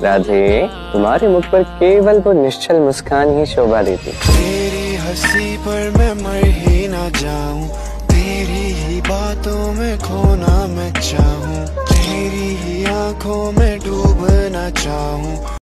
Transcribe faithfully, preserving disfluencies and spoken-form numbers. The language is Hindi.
राधे, तुम्हारे मुख पर केवल वो निश्चल मुस्कान ही शोभा देती। तेरी हंसी पर मैं मर ही ना जाऊं, तेरी ही बातों में खोना मैं चाहूं, तेरी ही आंखों में डूबना चाहूं।